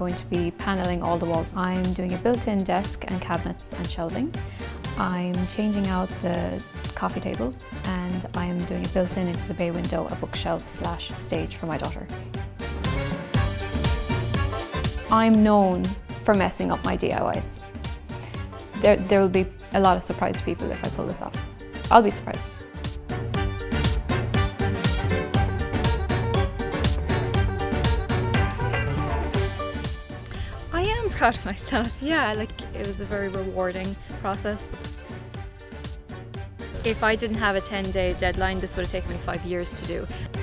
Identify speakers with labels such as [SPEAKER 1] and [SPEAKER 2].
[SPEAKER 1] going to be paneling all the walls. I'm doing a built-in desk and cabinets and shelving. I'm changing out the coffee table, and I am doing a built-in into the bay window a bookshelf / stage for my daughter. I'm known for messing up my DIYs. There will be a lot of surprised people if I pull this off. I'll be surprised. I am proud of myself, yeah, like it was a very rewarding process. If I didn't have a 10-day deadline, this would have taken me 5 years to do.